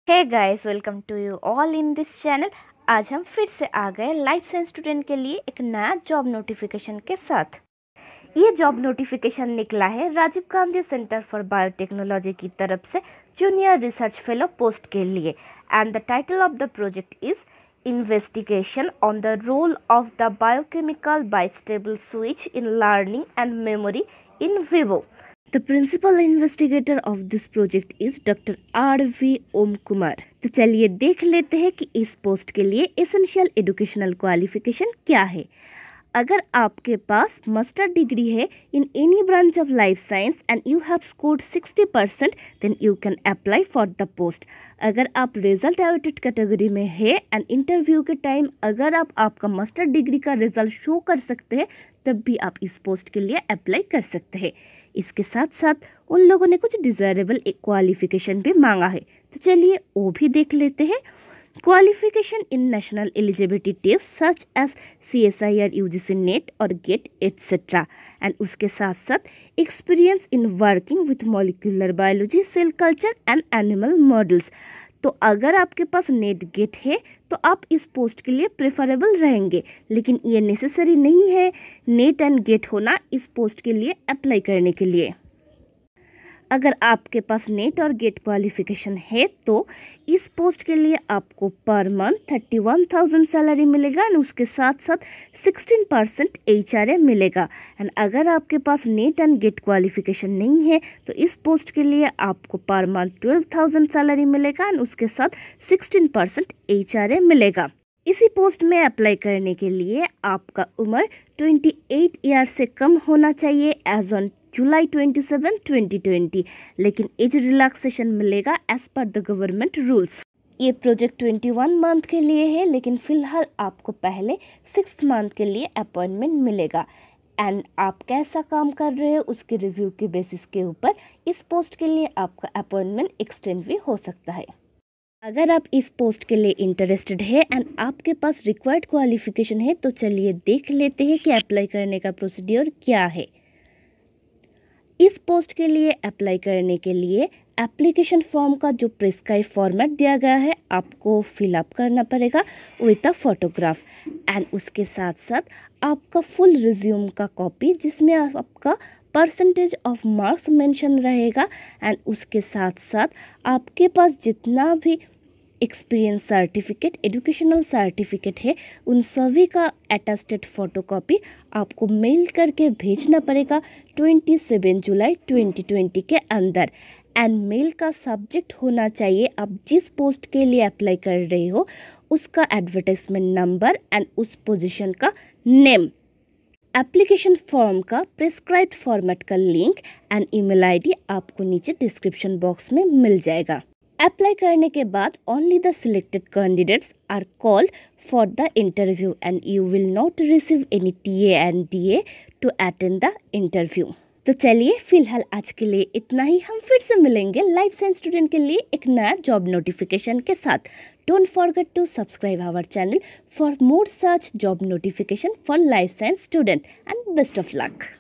Hey guys, welcome to you all in this channel. आज हम फिर से आ गए लाइफ साइंस स्टूडेंट के लिए एक नया जॉब नोटिफिकेशन के साथ। ये जॉब नोटिफिकेशन निकला है Rajiv Gandhi centre for biotechnology की तरफ से जूनियर रिसर्च फेलो पोस्ट के लिए। And the title of the project is investigation on the role of the biochemical bistable switch in learning and memory in vivo। The principal investigator of this project is Dr. V Omkumar। तो चलिए देख लेते हैं कि इस post के लिए essential educational qualification क्या है। अगर आपके पास मास्टर डिग्री है in any branch of life science and you have scored 60% then you can apply for the post. अगर आप रिजल्ट अवेटेड कैटेगरी में है एंड इंटरव्यू के टाइम अगर आप आपका मास्टर डिग्री का रिजल्ट शो कर सकते हैं तब भी आप इस पोस्ट के लिए अप्लाई कर सकते हैं। इसके साथ साथ उन लोगों ने कुछ डिज़ायरेबल क्वालिफिकेशन भी मांगा है, तो चलिए वो भी देख लेते हैं। Qualification in national eligibility test such as CSIR-UGC NET और गेट etc. एंड उसके साथ साथ experience in working with molecular biology, cell culture and animal models. तो अगर आपके पास नेट गेट है तो आप इस पोस्ट के लिए प्रेफरेबल रहेंगे, लेकिन ये नेसेसरी नहीं है नेट एंड गेट होना इस पोस्ट के लिए अप्लाई करने के लिए। अगर आपके पास नेट और गेट क्वालिफिकेशन है तो इस पोस्ट के लिए आपको पर मंथ 31,000 सैलरी मिलेगा एंड उसके साथ साथ 16% HRA मिलेगा। एंड अगर आपके पास नेट एंड गेट क्वालिफिकेशन नहीं है तो इस पोस्ट के लिए आपको पर मंथ 12,000 सैलरी मिलेगा एंड उसके साथ 16% HRA मिलेगा। इसी पोस्ट में अप्लाई करने के लिए आपका उम्र 28 ईयर से कम होना चाहिए एज ऑन जुलाई 27, 2020, लेकिन एज रिलैक्सेशन मिलेगा as per the government rules. ये प्रोजेक्ट 21 मंथ के लिए है, लेकिन फिलहाल आपको पहले 6 मंथ के लिए अपॉइंटमेंट मिलेगा एंड आप कैसा काम कर रहे हो उसके रिव्यू के बेसिस के ऊपर इस पोस्ट के लिए आपका अपॉइंटमेंट एक्सटेंड भी हो सकता है। अगर आप इस पोस्ट के लिए इंटरेस्टेड है एंड आपके पास रिक्वायर्ड क्वालिफिकेशन है तो चलिए देख लेते हैं कि अप्लाई करने का प्रोसीड्योर क्या है। इस पोस्ट के लिए अप्लाई करने के लिए एप्लीकेशन फॉर्म का जो प्रिस्क्राइब फॉर्मेट दिया गया है आपको फिलअप करना पड़ेगा विथ अ फोटोग्राफ एंड उसके साथ साथ आपका फुल रिज्यूम का कॉपी जिसमें आपका परसेंटेज ऑफ मार्क्स मेंशन रहेगा एंड उसके साथ साथ आपके पास जितना भी एक्सपीरियंस सर्टिफिकेट, एजुकेशनल सर्टिफिकेट है उन सभी का अटेस्टेड फोटोकॉपी आपको मेल करके भेजना पड़ेगा 27 जुलाई 2020 के अंदर। एंड मेल का सब्जेक्ट होना चाहिए आप जिस पोस्ट के लिए अप्लाई कर रहे हो उसका एडवर्टाइजमेंट नंबर एंड उस पोजीशन का नेम। एप्लीकेशन फॉर्म का प्रिस्क्राइब्ड फॉर्मेट का लिंक एंड ईमेल आईडी आपको नीचे डिस्क्रिप्शन बॉक्स में मिल जाएगा। अप्लाई करने के बाद only the selected candidates are called for the interview and you will not receive any TA and DA to attend the interview. तो चलिए फिलहाल आज के लिए इतना ही। हम फिर से मिलेंगे लाइफ साइंस स्टूडेंट के लिए एक नया जॉब नोटिफिकेशन के साथ। Don't forget to subscribe our channel for more such job notification for life science student and best of luck.